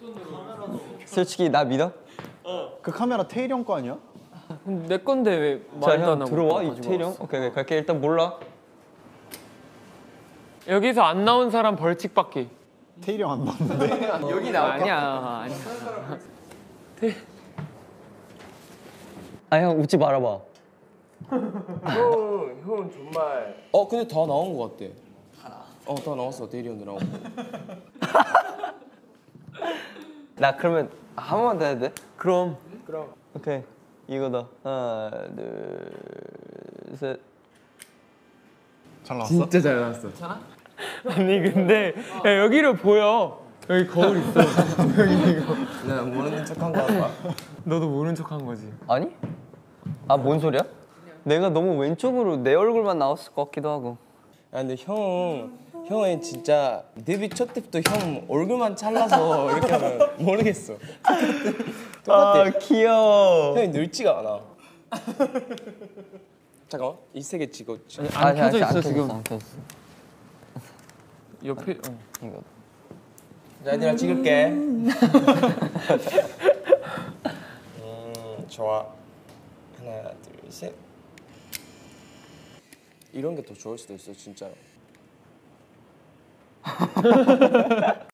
솔직히 나 믿어? 그 카메라 태일이 형 거 아니야? 내 건데 왜 자, 말도 안 형 하고 들어와 가지고 이태일 형. 왔어? 오케이 갈게. 일단 몰라. 여기서 안 나온 사람 벌칙 받기. 태일이 형 안 나왔는데. 여기 나올까? 아니야. 아 형 웃지 말아봐. 형은 정말. 근데 다 나온 거 같대. 다 나왔어. 대리 형도 나오고. 나 그러면 한 번만 더 해야 돼? 그럼. 오케이 이거다. 하나 둘 셋. 잘 나왔어? 진짜 잘 나왔어. 아니 근데 야, 여기로 보여. 여기 거울 있어. 내가 모르는 척한 거 같아. 너도 모른 척한 거지. 아니? 아 뭔 소리야? 내가 너무 왼쪽으로 내 얼굴만 나왔을 것 같기도 하고. 야 근데 형은 진짜 데뷔 첫 때부터 형 얼굴만 잘라서 이렇게 하면 모르겠어. 똑같아. 아 귀여워. 형이 늙지가 않아. 잠깐만 이 세 개 찍어. 안 켜져 있어 안 지금. 안 켜졌어. 옆에. 이거. 자 얘들아 찍을게. 좋아. 하나 둘 셋. 이런 게 더 좋을 수도 있어 진짜로.